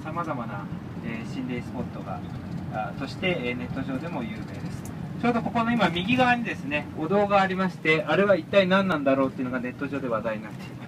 さまざまな心霊スポットがとしてネット上でも有名です。ちょうどここの今右側にですね、お堂がありまして、あれは一体何なんだろうっていうのがネット上で話題になっています。